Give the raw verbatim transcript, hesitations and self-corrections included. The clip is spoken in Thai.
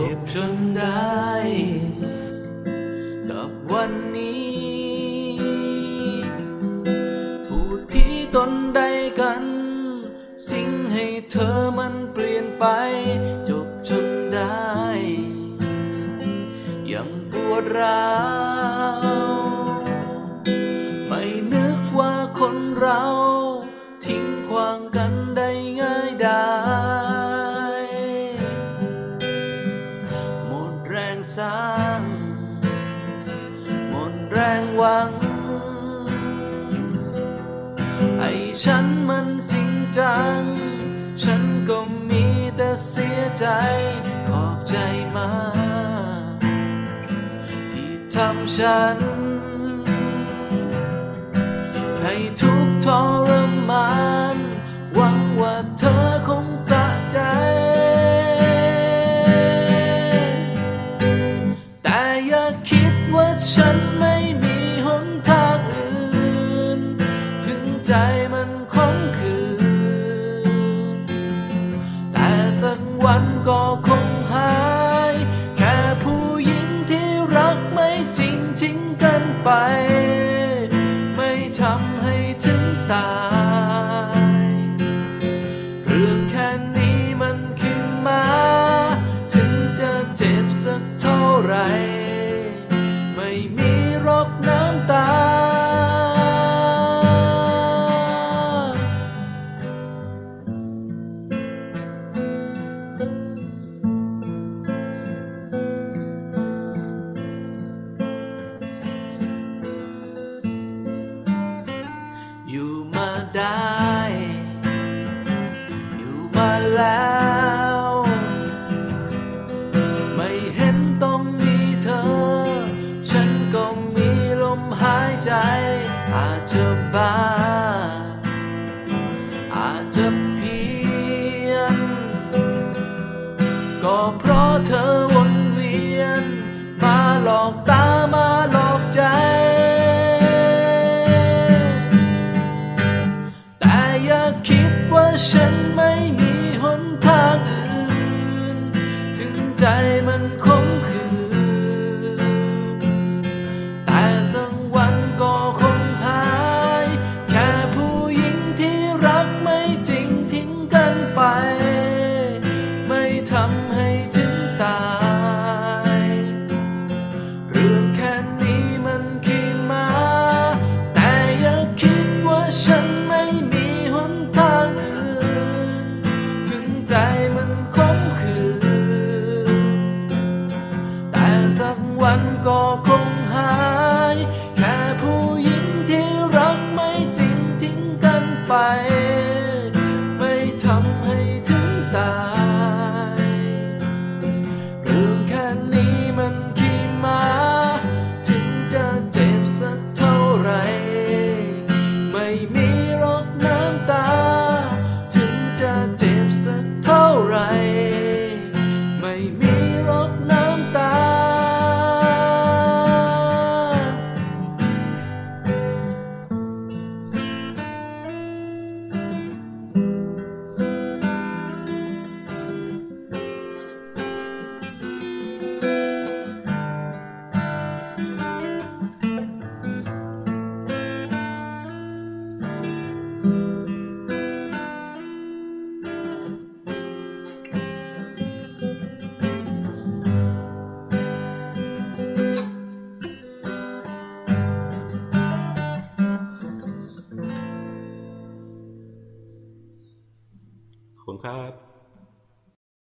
บจนได้กับวันนี้พูดผีตนใดกันสิ่งให้เธอมันเปลี่ยนไปจบจนได้ยังปวดร้าวไม่นึกว่าคนเราทิ้งขวางกันได้ง่ายดายหมดแรงสร้างหมดแรงหวังไอ้ฉันมันจริงจังฉันก็มีแต่เสียใจขอบใจมากที่ทำฉันให้ทุกข์ทรมานหวังว่าเธอคงสะใจแต่อย่าคิดว่าฉันไม่มีหนทางอื่นถึงใจมันคงคืนแต่สักวันก็คงหายแค่ผู้หญิงที่รักไม่จริงทิ้งกันไปไม่ทำให้ถึงตายเรื่องแค่นี้มันขึ้นมาถึงจะเจ็บสักเท่าไรไม่มีรอกน้ำตาอยู่มาได้อยู่มาแล้วไม่เห็นต้องมีเธอฉันก็มีลมหายใจอาจจะบ้าอาจจะเพี้ยนก็เพราะเธอวนเวียนมาหลอกตามาหลอกใจคิดว่าฉันไม่มีหนทางอื่นถึงใจมันคงคืนแต่สักวันก็คงหายแค่ผู้หญิงที่รักไม่จริงทิ้งกันไปไม่ทำให้